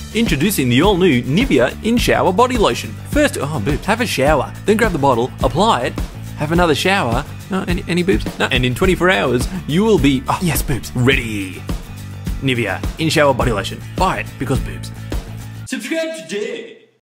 Introducing the all-new Nivea in-shower body lotion. First, boobs, have a shower, then grab the bottle, apply it, have another shower. No, any boobs? No. And in 24 hours, you will be, yes, boobs, ready. Nivea in-shower body lotion. Buy it because boobs. Subscribe today.